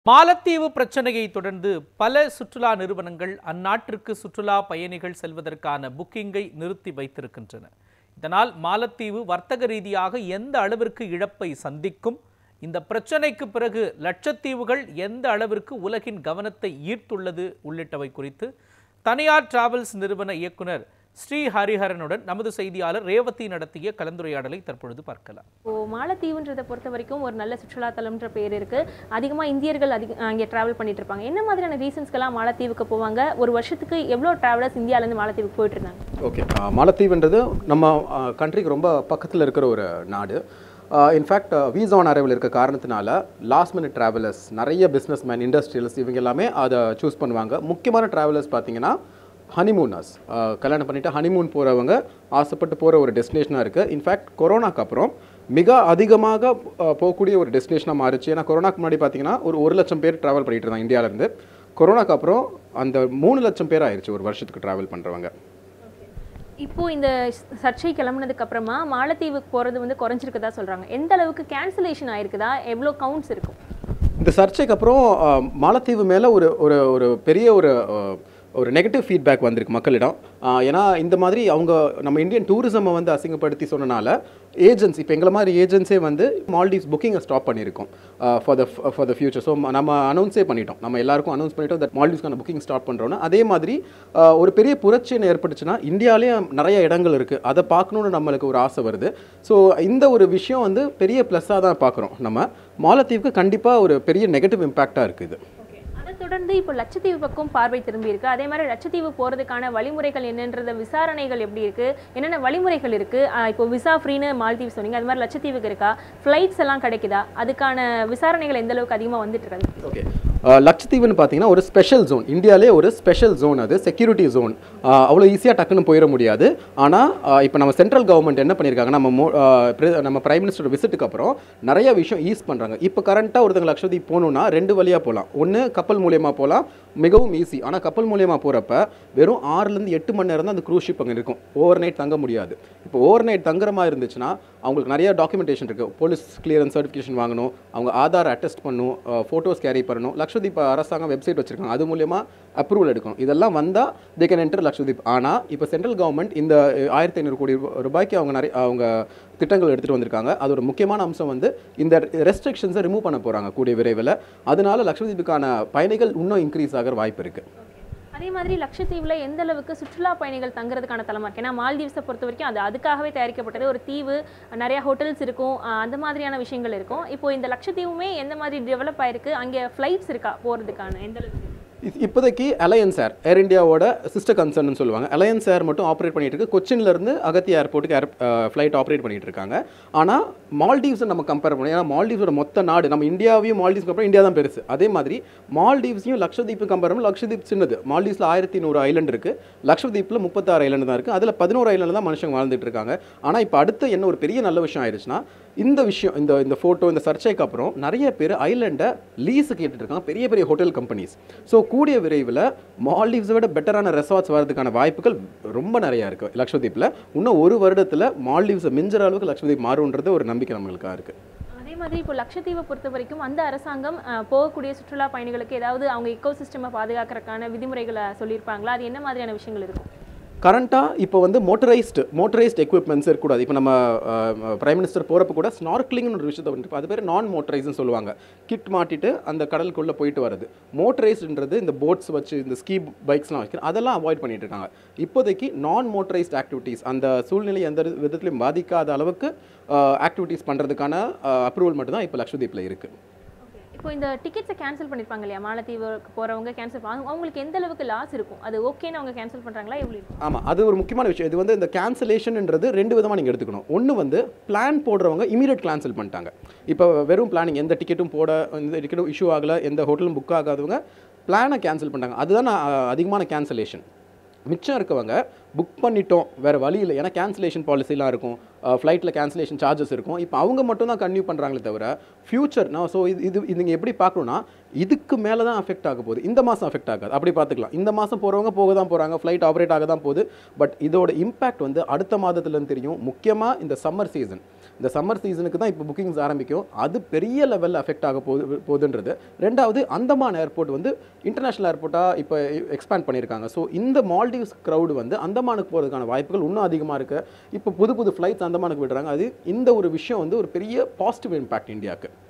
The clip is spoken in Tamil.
மாலத்தீவு பிரச்சனையை தொடர்ந்து பல சுற்றுலா நிறுவனங்கள் அந்நாட்டிற்கு சுற்றுலா பயணிகள் செல்வதற்கான புக்கிங்கை நிறுத்தி வைத்திருக்கின்றன. இதனால் மாலத்தீவு வர்த்தக ரீதியாக எந்த அளவிற்கு இழப்பை சந்திக்கும், இந்த பிரச்சனைக்கு பிறகு லட்சத்தீவுகள் எந்த அளவிற்கு உலகின் கவனத்தை ஈர்த்துள்ளது உள்ளிட்டவை குறித்து தனியார் டிராவல்ஸ் நிறுவன இயக்குனர் ஸ்ரீ ஹரிஹரனுடன் நமது செய்தியாளர் ரேவதி நடத்திய கலந்துரையாடலை தற்பொழுது பார்க்கலாம். மாலத்தீவுன்றதை பொறுத்த வரைக்கும் ஒரு நல்ல சுற்றுலா தலம்ன்ற பேர் இருக்கு. அதிகமா இந்தியர்கள் அங்கே டிராவல் பண்ணிட்டு இருப்பாங்க. என்ன மாதிரியான ரீசன்ஸ்க்கெல்லாம் மாலத்தீவுக்கு போவாங்க? ஒரு வருஷத்துக்கு எவ்வளவு டிராவலர்ஸ் இந்தியால இருந்து மாலத்தீவுக்கு போயிட்டு இருந்தாங்க? ஓகே, மாலத்தீவுன்றது நம்ம கண்ட்ரிக்கு ரொம்ப பக்கத்தில் இருக்கிற ஒரு நாடு. இன்ஃபேக்ட் வீசா ஆன் அரைவல் இருக்க காரணத்தினால லாஸ்ட் மினிட் ட்ராவலர்ஸ், நிறைய பிஸ்னஸ் மேன், இண்டஸ்ட்ரியல்ஸ் இவங்க எல்லாமே அதை சூஸ் பண்ணுவாங்க. முக்கியமான ட்ராவலர்ஸ் பார்த்தீங்கன்னா ஹனிமூனர்ஸ், கல்யாணம் பண்ணிவிட்டு ஹனிமூன் போகிறவங்க ஆசைப்பட்டு போகிற ஒரு டெஸ்டினேஷனாக இருக்குது. இன்ஃபேக்ட் கொரோனாக்கு அப்புறம் மிக அதிகமாக போகக்கூடிய ஒரு டெஸ்டினேஷனாக மாறிச்சு. ஏன்னா கொரோனாக்கு முன்னாடி பார்த்தீங்கன்னா ஒரு லட்சம் பேர் ட்ராவல் பண்ணிட்டு இருந்தாங்க இந்தியாவிலேருந்து. கொரோனாக்கு அப்புறம் அந்த 3 லட்சம் பேர் ஆயிடுச்சு ஒரு வருஷத்துக்கு ட்ராவல் பண்ணுறவங்க. இப்போ இந்த சர்ச்சை கிளம்புனதுக்கு அப்புறமா மாலத்தீவுக்கு போகிறது குறைஞ்சிருக்குதா சொல்கிறாங்க. எந்த அளவுக்கு கேன்சலேஷன் ஆயிருக்குதா, எவ்வளோ கவுண்ட்ஸ் இருக்கும்? இந்த சர்ச்சைக்கு அப்புறம் மாலத்தீவு மேலே ஒரு பெரிய ஒரு நெகட்டிவ் ஃபீட்பேக் வந்திருக்கு மக்களிடம். ஏன்னா இந்த மாதிரி அவங்க நம்ம இந்தியன் டூரிசமை அசிங்கப்படுத்தி சொன்னனால ஏஜென்ட்ஸ், இப்போ எங்களை மாதிரி ஏஜென்ட்ஸே மால்டீவ்ஸ் புக்கிங்கை ஸ்டாப் பண்ணியிருக்கோம் ஃபார் த ஃபியூச்சர். ஸோ நம்ம அனௌன்ஸே பண்ணிட்டோம், நம்ம எல்லாருக்கும் அனௌன்ஸ் பண்ணிட்டோம் தட் மால்டீவ்ஸ்க்கான புக்கிங் ஸ்டார்ட் பண்ணுறோன்னு. அதே மாதிரி ஒரு பெரிய புரட்சி ஏற்பட்டுச்சுன்னா இந்தியாவிலேயே நிறைய இடங்கள் இருக்குது, அதை பார்க்கணுன்னு நம்மளுக்கு ஒரு ஆசை வருது. ஸோ இந்த ஒரு விஷயம் பெரிய ப்ளஸ்ஸாக தான் பார்க்குறோம். நம்ம மாலத்தீவுக்கு கண்டிப்பாக ஒரு பெரிய நெகட்டிவ் இம்பேக்டாக இருக்குது. தொடர்ந்து இப்போ லட்சத்தீவு பக்கம் பார்வை திரும்பி இருக்கு. அதே மாதிரி லட்சத்தீவு போறதுக்கான வழிமுறைகள் என்னன்றத விசாரணைகள் எப்படி இருக்கு, என்னென்ன வழிமுறைகள் இருக்கு? இப்போ விசா ஃப்ரீன்னு மாலத்தீவு சொன்னீங்க, அது மாதிரி லட்சத்தீவுக்கு இருக்கா? ஃப்ளைட்ஸ் எல்லாம் கிடைக்குதா? அதுக்கான விசாரணைகள் எந்த அளவுக்கு அதிகமாக வந்துட்டு இருக்கு? ஓகே, லட்சத்தீவுன்னு பார்த்தீங்கன்னா ஒரு ஸ்பெஷல் ஜோன், இந்தியாவிலே ஒரு ஸ்பெஷல் ஜோன், அது செக்யூரிட்டி ஜோன். அவ்வளோ ஈஸியாக டக்குன்னு போயிட முடியாது. ஆனால் இப்போ நம்ம சென்ட்ரல் கவர்மெண்ட் என்ன பண்ணியிருக்காங்க, நம்ம பிரைம் மினிஸ்டர் விசிட்டுக்கு அப்புறம் நிறைய விஷயம் ஈஸ் பண்ணுறாங்க. இப்போ கரண்ட்டாக ஒருத்தங்க லட்சத்தீவு போகணுன்னா 2 வழியாக போகலாம். ஒன்று கப்பல் மூலியமாக போகலாம், மிகவும் ஈஸி. ஆனால் கப்பல் மூலியமாக போகிறப்ப வெறும் 6லேருந்து 8 மணி நேரம் தான் அந்த க்ரூஸ் ஷிப் அங்கே இருக்கும். ஓவர் நைட் தங்க முடியாது. இப்போ ஓவர் நைட் தங்குற மாதிரி இருந்துச்சுன்னா அவங்களுக்கு நிறைய டாக்குமெண்டேஷன் இருக்குது. போலீஸ் கிளியரன்ஸ் சர்டிஃபிகேஷன் வாங்கணும், அவங்க ஆதார் அட்டெஸ்ட் பண்ணணும், ஃபோட்டோஸ் கேரி பண்ணணும். லட்சத்தீப் அரசாங்கம் வெப்சைட் வச்சிருக்காங்க, அது மூலியமாக அப்ரூவல் எடுக்கணும். இதெல்லாம் வந்தால் தே கேன் என்டர் லட்சத்தீப். ஆனால் இப்போ சென்ட்ரல் கவர்மெண்ட் இந்த 1500 கோடி ரூபாய்க்கு அவங்க திட்டங்கள் எடுத்துகிட்டு வந்திருக்காங்க. அது ஒரு முக்கியமான அம்சம் இந்த ரெஸ்ட்ரிக்ஷன்ஸை ரிமூவ் பண்ண போகிறாங்க கூடிய விரைவில். அதனால லட்சத்தீவுக்கான பயணிகள் இன்னும் இன்க்ரீஸ் ஆகிற வாய்ப்பு இருக்குது. அதே மாதிரி லட்சத்தீவுல எந்த அளவுக்கு சுற்றுலா பயணிகள் தங்குறதுக்கான தளமா இருக்கு? ஏன்னா மால்தீவ்ஸை பொறுத்த வரைக்கும் அதுக்காகவே தயாரிக்கப்பட்டது ஒரு தீவு, நிறைய ஹோட்டல்ஸ் இருக்கும், அந்த மாதிரியான விஷயங்கள் இருக்கும். இப்போ இந்த லட்சத்தீவுமே எந்த மாதிரி டெவலப் ஆயிருக்கு? அங்கே ஃப்ளைட்ஸ் இருக்கா போகிறதுக்கான? எந்த அளவுக்கு? இப்போதைக்கு அலையன்ஸ் ஏர் இந்தியாவோட சிஸ்டர் கன்சர்ன்னு சொல்லுவாங்க. அலையன்ஸ் ஏர் மட்டும் ஆப்ரேட் பண்ணிட்டு இருக்கு. கொச்சின்லேருந்து அகத்தி ஏர்போர்ட்டுக்கு ஃப்ளைட் ஆப்ரேட் பண்ணிட்டு இருக்காங்க. ஆனால் மால்டீவ்ஸை நம்ம கம்பேர் பண்ணோம், ஏன்னா மால்டீவ்ஸோட மொத்த நாடு, நம்ம இந்தியாவையும் மால்டீவ்ஸ்க்கு அப்புறம் இந்தியா தான் பெருசு. அதே மாதிரி மால்டீவ்ஸையும் லட்சத்தீப்பு கம்பேர் பண்ணி லட்சத்தீப் சின்னது. மால்டீவ்ஸில் 1100 ஐலண்ட் இருக்குது, லட்சத்தீப்பில் 36 ஐலண்ட் தான் இருக்குது. அதில் 11 ஐலண்ட் தான் மனுஷங்க வாழ்ந்துட்டு இருக்காங்க. ஆனால் இப்போ அடுத்து என்ன ஒரு பெரிய நல்ல விஷயம் ஆயிடுச்சுன்னா, இந்த விஷயம் இந்த ஃபோட்டோ, இந்த சர்ச்சைக்கு அப்புறம் நிறைய பேர் ஐலண்டை லீஸு கேட்டுட்டு இருக்காங்க, பெரிய பெரிய ஹோட்டல் கம்பெனிஸ். ஸோ கூடிய விரைவில் மால்டீவ்ஸை விட பெட்டரான ரெசார்ட்ஸ் வரதுக்கான வாய்ப்புகள் ரொம்ப நிறையா இருக்குது லட்சத்தீப்பில். இன்னும் ஒரு வருடத்தில் மால்டீவ்ஸை மிஞ்சுற அளவுக்கு லட்சத்தீப் மாறுன்றது ஒரு நம்பிக்கை நம்மளுக்காக இருக்குது. அதே மாதிரி இப்போ லட்சத்தீவை பொறுத்த வரைக்கும் அந்த அரசாங்கம் போகக்கூடிய சுற்றுலா பயணிகளுக்கு ஏதாவது அவங்க இக்கோ சிஸ்டமை பாதுகாக்கிறதுக்கான விதிமுறைகளை சொல்லியிருப்பாங்களா? அது என்ன மாதிரியான விஷயங்கள் இருக்கும்? கரண்ட்டாக இப்போ மோட்டரைஸ்ட் எக்யூப்மெண்ட்ஸ் இருக்கக்கூடாது. இப்போ நம்ம பிரைம் மினிஸ்டர் போகிறப்ப கூட ஸ்னார்க்லிங்னு ஒரு விஷயத்தை வந்துட்டு, அது பேர் நான் மோட்டரைஸ்ன்னு சொல்லுவாங்க. கிட் மாட்டிட்டு அந்த கடலுக்குள்ளே போயிட்டு வருது. மோட்டரைஸ்டுன்றது இந்த போட்ஸ் வச்சு இந்த ஸ்கீ பைக்ஸ்லாம் வைக்கிறோம், அதெல்லாம் அவாய்ட் பண்ணிட்டு இருக்காங்க. இப்போதைக்கு நான் மோட்டரைஸ்ட் ஆக்டிவிட்டீஸ், அந்த சூழ்நிலை எந்த விதத்துலையும் பாதிக்காத அளவுக்கு ஆக்டிவிட்டீஸ் பண்ணுறதுக்கான அப்ரூவல் மட்டும்தான் இப்போ லட்சத்தீப்பில் இருக்குது. இப்போ இந்த டிக்கெட்ஸை கேன்சல் பண்ணியிருப்பாங்க இல்லையா, மாலத்தீவுக்கு போகிறவங்க கேன்சல் அவங்களுக்கு எந்த அளவுக்கு லாஸ் இருக்கும்? அது ஓகேன்னு அவங்க கேன்சல் பண்ணுறாங்களா, எப்படி? ஆமாம், அது ஒரு முக்கியமான விஷயம். இது இந்த கேன்சலேஷன்ன்றது 2 விதமாக நீங்கள் எடுத்துக்கணும். ஒன்று பிளான் போடுறவங்க இமீடியட் கேன்சல் பண்ணிட்டாங்க. இப்போ வெறும் பிளானிங், எந்த டிக்கெட்டும் எந்த டிக்கெட்டும் இஷ்யூ ஆகலை, எந்த ஹோட்டலும் புக் ஆகாதவங்க பிளானை கேன்சல் பண்ணிட்டாங்க. அதுதான் அதிகமான கேன்சலேஷன். மிச்சம் இருக்கவங்க புக் பண்ணிட்டோம் வேறு வழி இல்லை, ஏன்னா கேன்சலேஷன் பாலிசிலாம் இருக்கும், ஃப்ளைட்டில் கேன்சலேஷன் சார்ஜஸ் இருக்கும். இப்போ அவங்க மட்டும் தான் கன்டினியூ பண்ணுறாங்களே தவிர ஃபியூச்சர் நான் ஸோ இது நீங்கள் எப்படி பார்க்கணுன்னா இதுக்கு மேலே தான் அஃபெக்ட் ஆக போகுது, இந்த மாதம் அஃபெக்ட் ஆகாது. அப்படி பார்த்துக்கலாம். இந்த மாதம் போகிறவங்க போக தான் போகிறாங்க, ஃப்ளைட் ஆப்ரேட் ஆக தான் போகுது. பட் இதோட இம்பேக்ட் வந்து அடுத்த மாதத்துலேருந்து தெரியும். முக்கியமாக இந்த சம்மர் சீசன், இந்த சம்மர் சீசனுக்கு தான் இப்போ புக்கிங்ஸ் ஆரம்பிக்கும். அது பெரிய லெவலில் அஃபெக்ட் ஆக போகுதுன்றது. ரெண்டாவது, அந்தமான் ஏர்போர்ட் வந்து இன்டர்நேஷனல் ஏர்போர்ட்டாக இப்போ எக்ஸ்பேண்ட் பண்ணியிருக்காங்க. ஸோ இந்த மால்டீவ்ஸ் க்ரௌடு வந்து அந்தமானுக்கு போகிறதுக்கான வாய்ப்புகள் இன்னும் அதிகமாக இருக்குது. இப்போ புது புது ஃப்ளைட்ஸ் அந்தமானுக்கு விடுறாங்க. அது இந்த ஒரு விஷயம் வந்து ஒரு பெரிய பாசிட்டிவ் இம்பேக்ட் இந்தியாவுக்கு.